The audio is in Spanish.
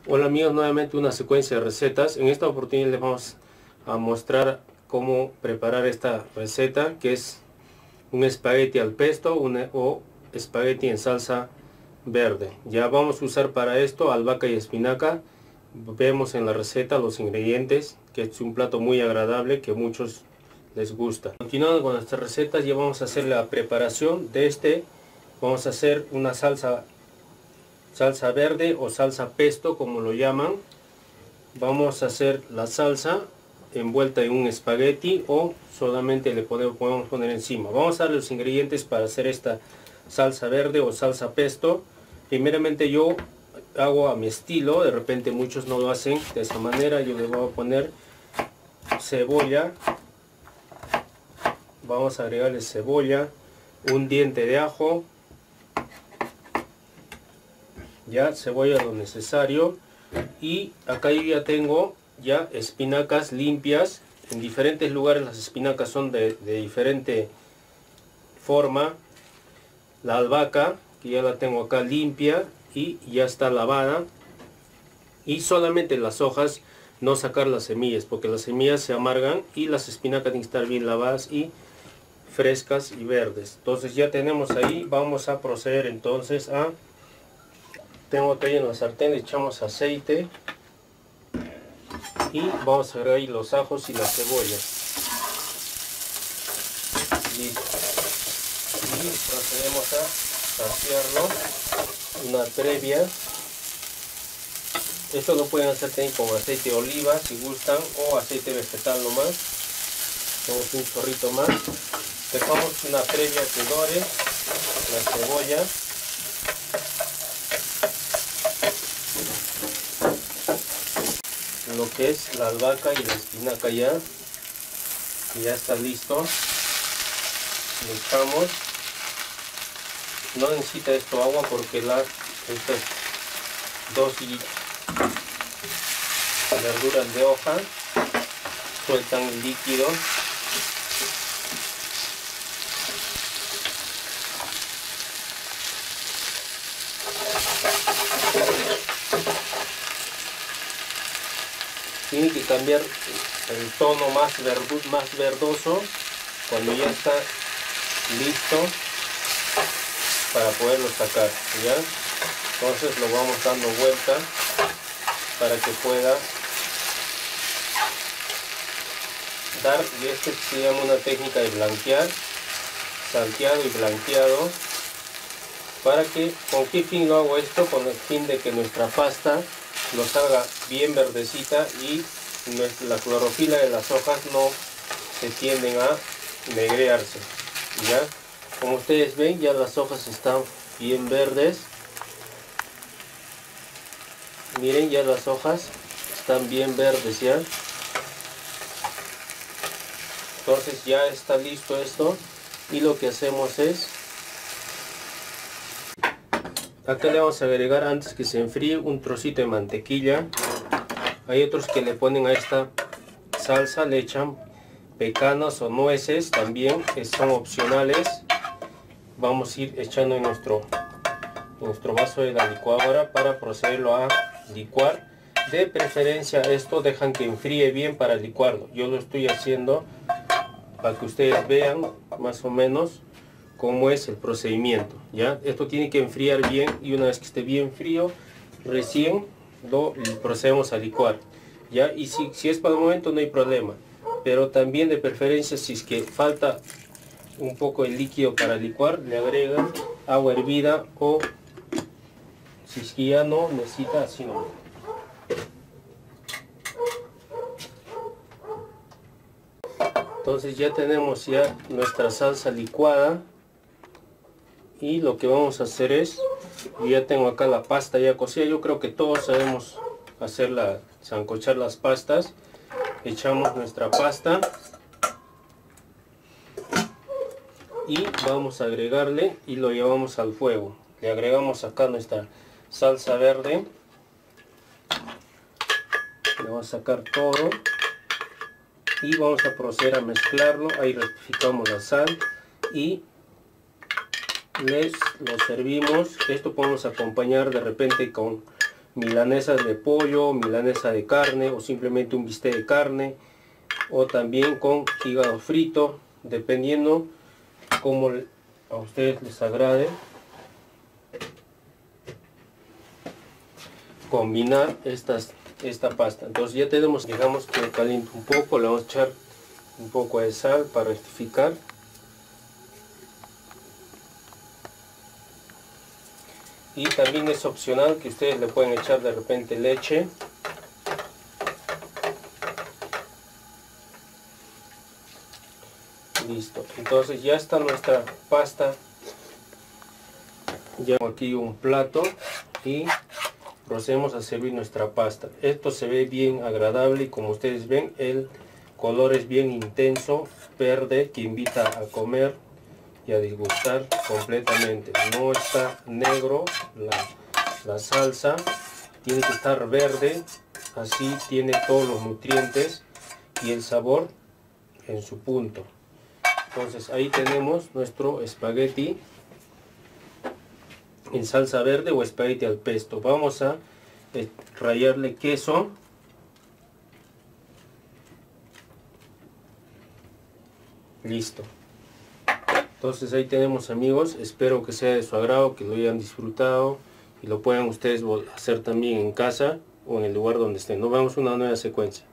Hola amigos, nuevamente una secuencia de recetas. En esta oportunidad les vamos a mostrar cómo preparar esta receta, que es un espagueti al pesto o espagueti en salsa verde. Ya vamos a usar para esto albahaca y espinaca. Vemos en la receta los ingredientes, que es un plato muy agradable que a muchos les gusta. Continuando con nuestras recetas, ya vamos a hacer la preparación de este. Vamos a hacer una salsa verde o salsa pesto, como lo llaman. Vamos a hacer la salsa envuelta en un espagueti o solamente le podemos poner encima. Vamos a dar los ingredientes para hacer esta salsa verde o salsa pesto. Primeramente yo hago a mi estilo, de repente muchos no lo hacen de esa manera. Yo le voy a poner cebolla, vamos a agregarle cebolla, un diente de ajo, ya cebolla lo necesario, y acá yo ya tengo ya espinacas limpias. En diferentes lugares las espinacas son de diferente forma. La albahaca, que ya la tengo acá limpia y ya está lavada, y solamente las hojas, no sacar las semillas porque las semillas se amargan, y las espinacas tienen que estar bien lavadas y frescas y verdes. Entonces ya tenemos ahí. Vamos a proceder entonces a... Tengo que ir en la sartén, le echamos aceite y vamos a agregar ahí los ajos y la cebolla. Listo. Y procedemos a saciarlo. Una previa. Esto lo pueden hacer también con aceite de oliva si gustan, o aceite vegetal nomás. Tenemos un chorrito más. Dejamos una previa que dore la cebolla. Lo que es la albahaca y la espinaca ya está listo. Le echamos. No necesita esto agua porque estas dos verduras de hoja sueltan el líquido. Tiene que cambiar el tono más verdoso cuando ya está listo para poderlo sacar, ¿ya? Entonces lo vamos dando vuelta para que pueda dar, y esto se llama una técnica de blanquear, salteado y blanqueado. ¿Con qué fin lo hago esto? Con el fin de que nuestra pasta lo salga bien verdecita y la clorofila de las hojas no se tienden a negrearse, ¿ya? Como ustedes ven, ya las hojas están bien verdes. Miren, ya las hojas están bien verdes ya. Entonces ya está listo esto, y lo que hacemos es, acá le vamos a agregar, antes que se enfríe, un trocito de mantequilla. Hay otros que le ponen a esta salsa, le echan pecanas o nueces también, que son opcionales. Vamos a ir echando en nuestro vaso de la licuadora para procederlo a licuar. De preferencia esto dejan que enfríe bien para licuarlo. Yo lo estoy haciendo para que ustedes vean más o menos cómo es el procedimiento, ¿ya? Esto tiene que enfriar bien, y una vez que esté bien frío, recién lo procedemos a licuar, ¿ya? Y si es para el momento no hay problema, pero también de preferencia, si es que falta un poco el líquido para licuar, le agregan agua hervida, o si es que ya no necesita, así no. Entonces ya tenemos ya nuestra salsa licuada, y lo que vamos a hacer es, yo ya tengo acá la pasta ya cocida. Yo creo que todos sabemos sancochar las pastas. Echamos nuestra pasta y vamos a agregarle, y lo llevamos al fuego. Le agregamos acá nuestra salsa verde. Le vamos a sacar todo y vamos a proceder a mezclarlo. Ahí rectificamos la sal y lo servimos. Esto podemos acompañar de repente con milanesas de pollo, milanesa de carne o simplemente un bistec de carne, o también con hígado frito, dependiendo como a ustedes les agrade combinar esta pasta. Entonces ya tenemos, digamos que calienta un poco, le vamos a echar un poco de sal para rectificar. Y también es opcional que ustedes le pueden echar de repente leche. Listo, entonces ya está nuestra pasta. Ya tengo aquí un plato y procedemos a servir nuestra pasta. Esto se ve bien agradable y como ustedes ven el color es bien intenso, verde, que invita a comer y a disgustar completamente. No está negro la salsa, tiene que estar verde, así tiene todos los nutrientes y el sabor en su punto. Entonces ahí tenemos nuestro espagueti en salsa verde o espagueti al pesto. Vamos a rallarle queso. Listo. Entonces ahí tenemos, amigos, espero que sea de su agrado, que lo hayan disfrutado y lo puedan ustedes hacer también en casa o en el lugar donde estén. Nos vemos en una nueva secuencia.